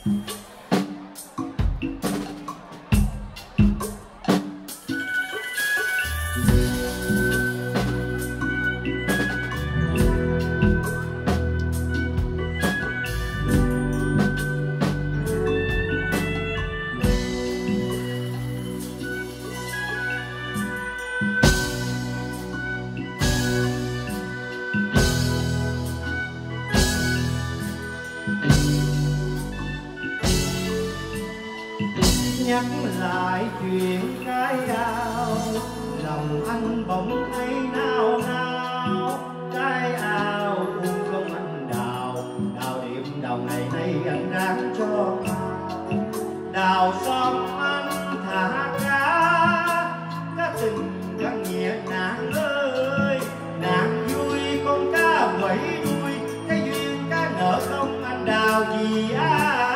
Nhắc lại chuyện cái ao, lòng anh bỗng thấy nao nao. Cái ao uổng công anh đào, đào điểm đào ngày nay anh ráng cho ai. Đào xong anh thả cá tình cá nghĩa nàng ơi. Nàng vui con cá quẩy đuôi, cái duyên cá nợ công anh đào gì ai.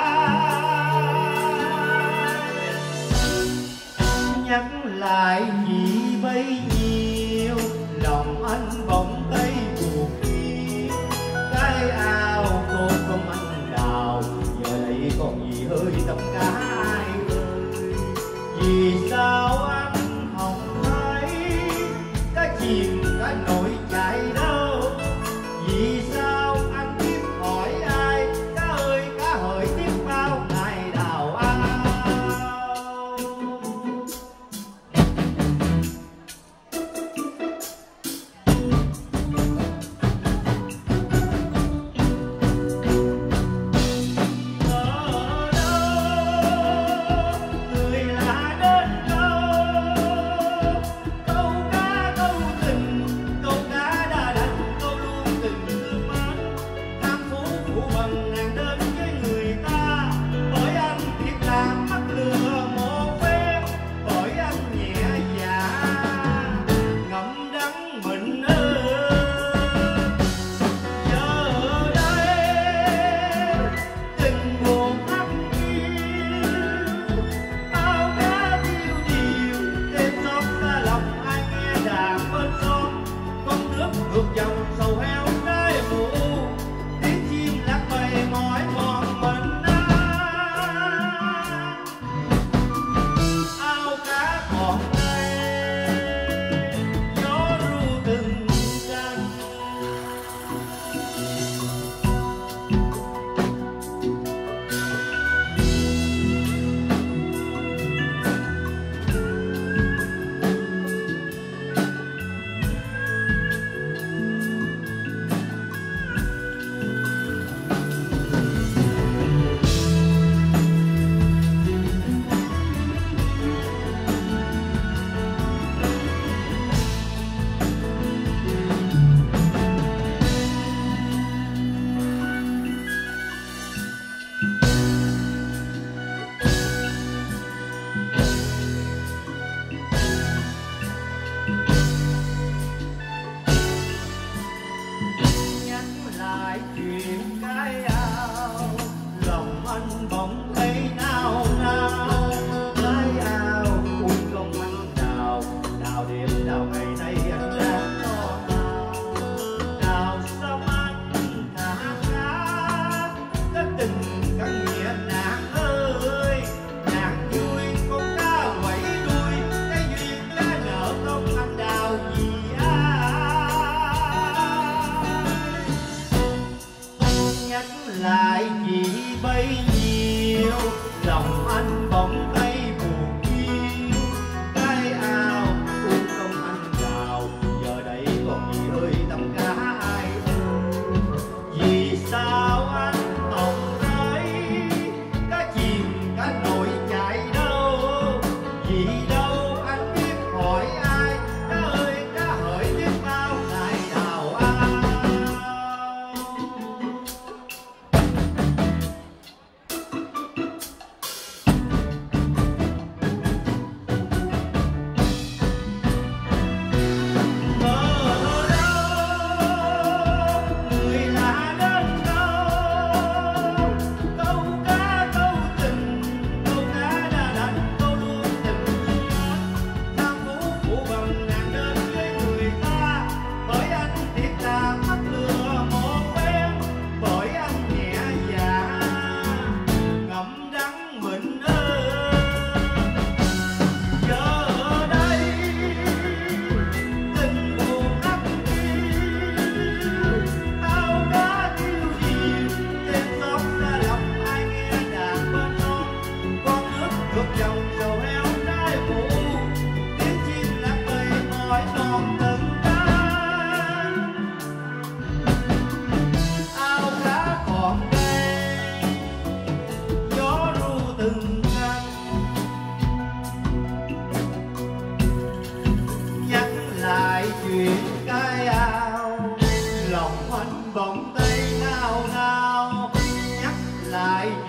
Nhắc lại gì bấy nhiêu, lòng anh bỗng thấy buồn phiền. Cái ao cô không anh đào, giờ đây còn gì hơi tầm cá ai ơi. Vì sao anh không thấy cá chìm cá nổi chạy đâu? Vì sao anh biết hỏi ai? Cá ơi cá hỡi biết bao ngày đào ao. Ngược dòng sầu heo trái mù, tiếng chim lạc bầy mỏi mòn mình ao cá còn đây, gió ru từng cánh. Lại chuyện cái ao, lòng anh bỗng thấy nao nao. Cái ao uổng công anh đào, đào điểm đào ngày nay anh ráng cho nào. Đào xong anh thả cá tình cá nghĩa nàng ơi. Nàng vui con cá quẩy đuôi, cái duyên cá nợ công anh đào gì nhắc lại gì bấy nhiêu, lòng anh bỗng thấy buồn phiền. Cái ao uổng công anh đào, giờ đây còn gì hơi tầm cá ai ơi. Vì sao anh không thấy cá chìm cá nổi chạy đâu? Vì đâu anh biết hỏi ai? Cá ơi cá hỡi biết bao ngày đào ao.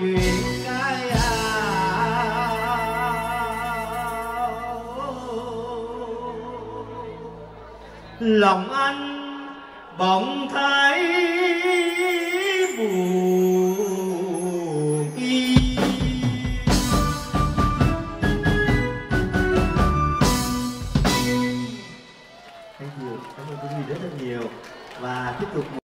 chuyện cái lòng anh bỗng thấy buồn y. Cảm ơn quý vị rất là nhiều và tiếp tục